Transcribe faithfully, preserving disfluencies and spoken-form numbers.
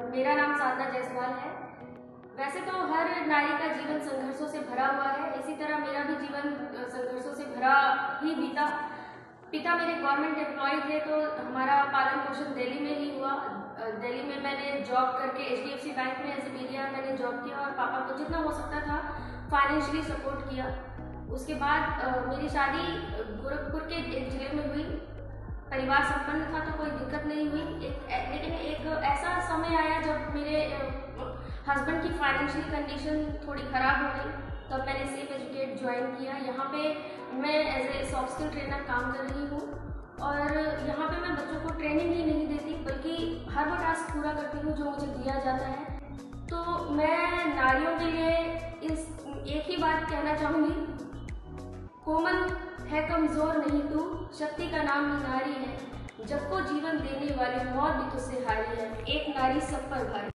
मेरा नाम साधना जायसवाल है। वैसे तो हर नारी का जीवन संघर्षों से भरा हुआ है, इसी तरह मेरा भी जीवन संघर्षों से भरा ही बीता। पिता मेरे गवर्नमेंट एम्प्लॉय थे, तो हमारा पालन पोषण दिल्ली में ही हुआ। दिल्ली में मैंने जॉब करके H D F C bank में एज ए मीडिया मैंने जॉब किया और पापा को जितना हो सकता था फाइनेंशियली सपोर्ट किया। उसके बाद मेरी शादी गोरखपुर के एक जिले में हुई। परिवार संपन्न था तो कोई दिक्कत नहीं हुई। एक लेकिन एक ऐसा समय आया जब मेरे हस्बैंड की फाइनेंशियल कंडीशन थोड़ी ख़राब हो गई, तब मैंने सेफ एजुकेट ज्वाइन किया। यहाँ पे मैं as a soft skill trainer काम कर रही हूँ और यहाँ पे मैं बच्चों को ट्रेनिंग ही नहीं देती, बल्कि हर वो टास्क पूरा करती हूँ जो मुझे दिया जाता है। तो मैं नारियों के लिए इस एक ही बात कहना चाहूँगी, कोमल है कमजोर नहीं तू, शक्ति का नाम ही नारी है, जब को जीवन देने वाली मौत भी तुझसे हारी है, एक नारी सब पर भारी।